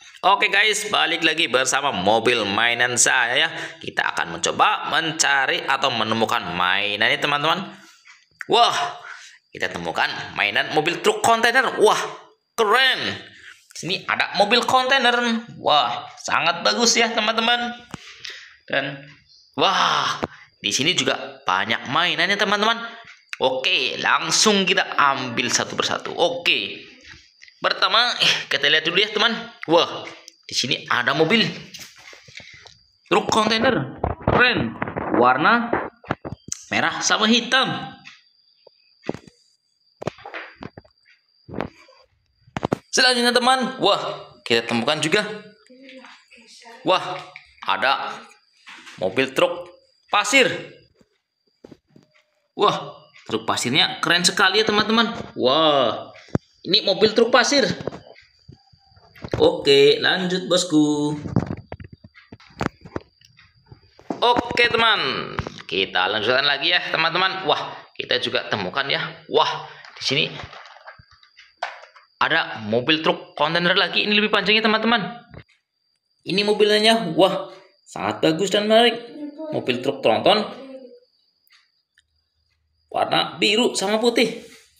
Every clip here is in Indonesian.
Oke guys, balik lagi bersama mobil mainan saya ya. Kita akan mencoba mencari atau menemukan mainan ini teman-teman. Wah, kita temukan mainan mobil truk kontainer. Wah, keren. Sini ada mobil kontainer. Wah, sangat bagus ya teman-teman. Dan wah, di sini juga banyak mainannya teman-teman. Oke, langsung kita ambil satu persatu. Oke. Pertama, kita lihat dulu ya teman. Wah, di sini ada mobil truk kontainer, keren, warna merah sama hitam. Selanjutnya teman, wah, kita temukan juga. Wah, ada mobil truk pasir. Wah, truk pasirnya keren sekali ya teman-teman. Wah, ini mobil truk pasir. Oke, lanjut bosku. Oke teman, kita lanjutkan lagi ya teman-teman. Wah, kita juga temukan ya. Wah, di sini ada mobil truk kontainer lagi. Ini lebih panjangnya teman-teman. Ini mobilnya, wah, sangat bagus dan menarik. Mobil truk tronton warna biru sama putih.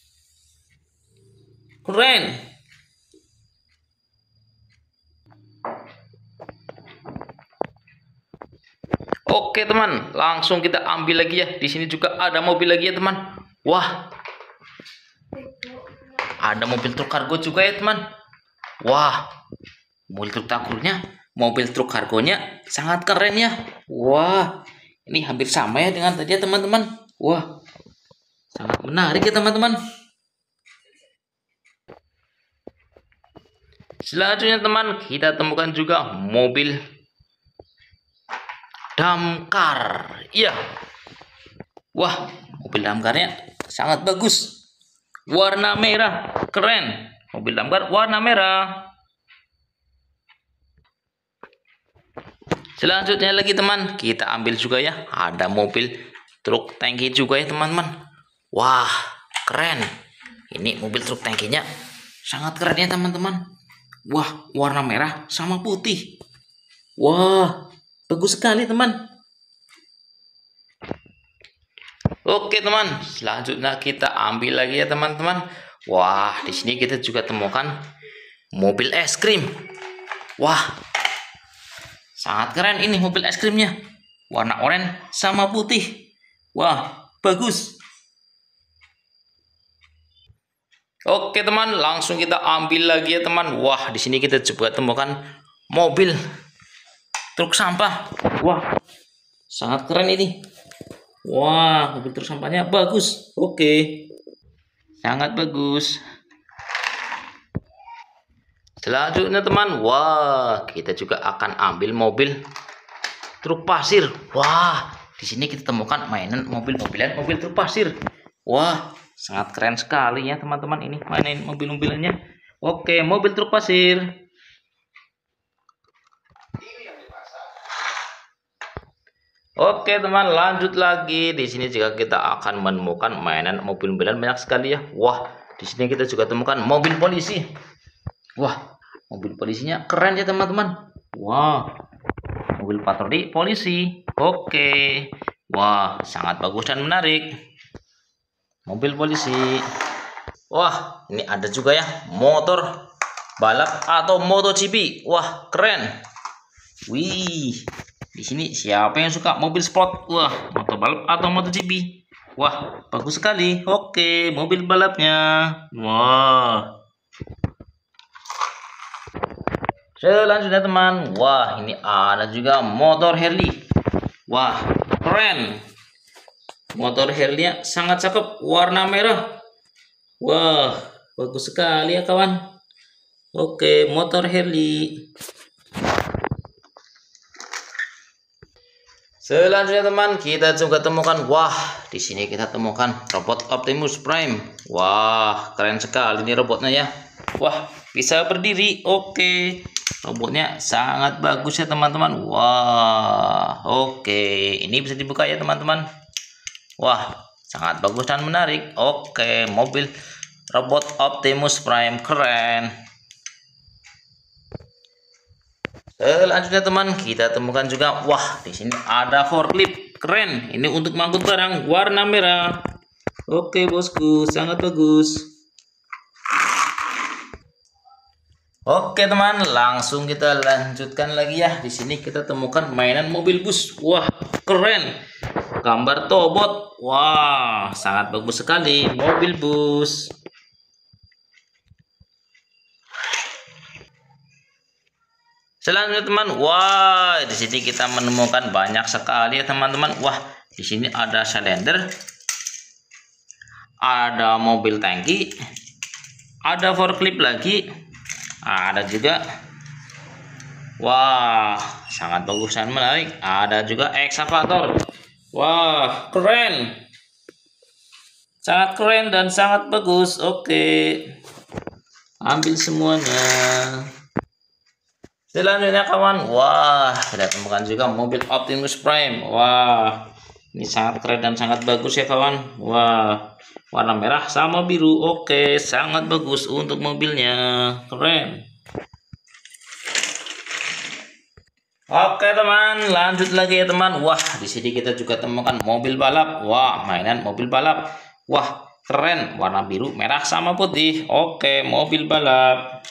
Keren. Oke teman, langsung kita ambil lagi ya. Di sini juga ada mobil lagi ya teman. Wah, ada mobil truk kargo juga ya teman. Wah, mobil truk kargonya sangat keren ya. Wah, ini hampir sama ya dengan tadi ya teman-teman. Wah, sangat menarik ya teman-teman. Selanjutnya teman, kita temukan juga mobil damkar. Iya. Wah, mobil damkarnya sangat bagus. Warna merah, keren. Mobil damkar warna merah. Selanjutnya lagi teman, kita ambil juga ya. Ada mobil truk tangki juga ya teman-teman. Wah, keren. Ini mobil truk tangkinya sangat keren ya teman-teman. Wah, warna merah sama putih. Wah, bagus sekali teman. Oke teman, selanjutnya kita ambil lagi ya teman-teman. Wah, di sini kita juga temukan mobil es krim. Wah, sangat keren ini mobil es krimnya. Warna oranye sama putih. Wah, bagus. Oke teman, langsung kita ambil lagi ya teman. Wah, di sini kita coba temukan mobil truk sampah. Wah, sangat keren ini. Wah, mobil truk sampahnya bagus. Oke, sangat bagus. Selanjutnya teman, wah, kita juga akan ambil mobil truk pasir. Wah, di sini kita temukan mainan mobil-mobilan mobil truk pasir. Wah, sangat keren sekali ya teman-teman, ini mainin mobil-mobilannya. Oke, mobil truk pasir. Oke teman, lanjut lagi. Di sini juga kita akan menemukan mainan mobil-mobilan banyak sekali ya. Wah, di sini kita juga temukan mobil polisi. Wah, mobil polisinya keren ya teman-teman. Wah, mobil patroli polisi. Oke. Wah, sangat bagus dan menarik. Mobil polisi. Wah, ini ada juga ya motor balap atau MotoGP. Wah, keren. Wih, di sini siapa yang suka mobil sport? Wah, motor balap atau MotoGP. Wah, bagus sekali. Oke, mobil balapnya. Wah. Selanjutnya teman, wah, ini ada juga motor Harley. Wah, keren. Motor Harley-nya sangat cakep, warna merah. Wah, bagus sekali ya kawan. Oke, motor Harley. Selanjutnya teman, kita juga temukan, wah, di sini kita temukan robot Optimus Prime. Wah, keren sekali ini robotnya ya. Wah, bisa berdiri. Oke, robotnya sangat bagus ya teman-teman. Wah, oke, ini bisa dibuka ya teman-teman. Wah, sangat bagus dan menarik. Oke, mobil robot Optimus Prime keren. Selanjutnya teman, kita temukan juga, wah di sini ada forklift keren. Ini untuk mengangkut barang warna merah. Oke bosku, sangat bagus. Oke teman, langsung kita lanjutkan lagi ya. Di sini kita temukan mainan mobil bus. Wah keren, gambar tobot. Wah sangat bagus sekali mobil bus. Selanjutnya teman, wah di sini kita menemukan banyak sekali ya teman-teman. Wah di sini ada silinder, ada mobil tangki, ada forklift lagi, ada juga, wah sangat bagus dan menarik. Ada juga ekskavator. Wah keren, sangat keren dan sangat bagus. Oke, ambil semuanya. Selanjutnya kawan, wah kita temukan juga mobil Optimus Prime. Wah ini sangat keren dan sangat bagus ya kawan. Wah warna merah sama biru. Oke sangat bagus untuk mobilnya, keren. Oke teman, lanjut lagi ya teman. Wah di sini kita juga temukan mobil balap. Wah mainan mobil balap. Wah keren, warna biru merah sama putih. Oke mobil balap.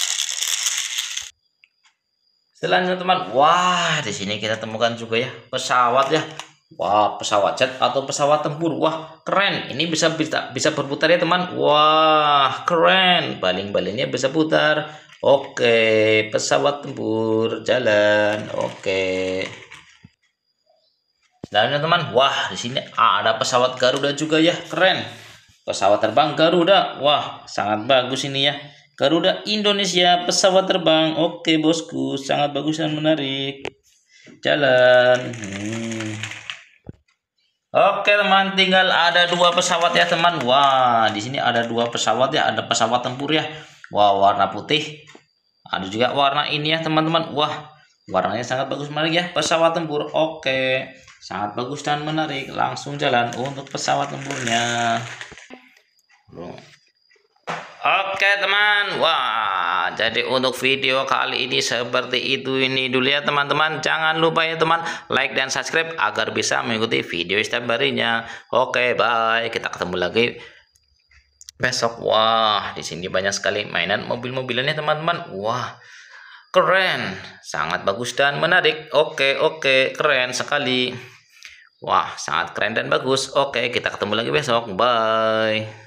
Selanjutnya teman, wah di sini kita temukan juga ya pesawat ya. Wah pesawat jet atau pesawat tempur. Wah keren, ini bisa berputar ya teman. Wah keren, baling-balingnya bisa putar. Oke pesawat tempur jalan. Oke. Selanjutnya teman, wah di sini ada pesawat Garuda juga ya, keren. Pesawat terbang Garuda. Wah sangat bagus ini ya. Garuda Indonesia pesawat terbang. Oke bosku, sangat bagus dan menarik. Jalan. Oke teman, tinggal ada dua pesawat ya teman. Wah di sini ada dua pesawat ya. Ada pesawat tempur ya. Wah warna putih. Ada juga warna ini ya teman-teman. Wah warnanya sangat bagus menarik ya. Pesawat tempur. Oke, sangat bagus dan menarik. Langsung jalan untuk pesawat tempurnya. Oke teman, wah jadi untuk video kali ini seperti itu ini dulu ya teman-teman. Jangan lupa ya teman like dan subscribe agar bisa mengikuti video setiap harinya. Oke bye, kita ketemu lagi besok. Wah di sini banyak sekali mainan mobil-mobilannya teman-teman. Wah keren, sangat bagus dan menarik. Oke keren sekali. Wah sangat keren dan bagus. Oke kita ketemu lagi besok, bye.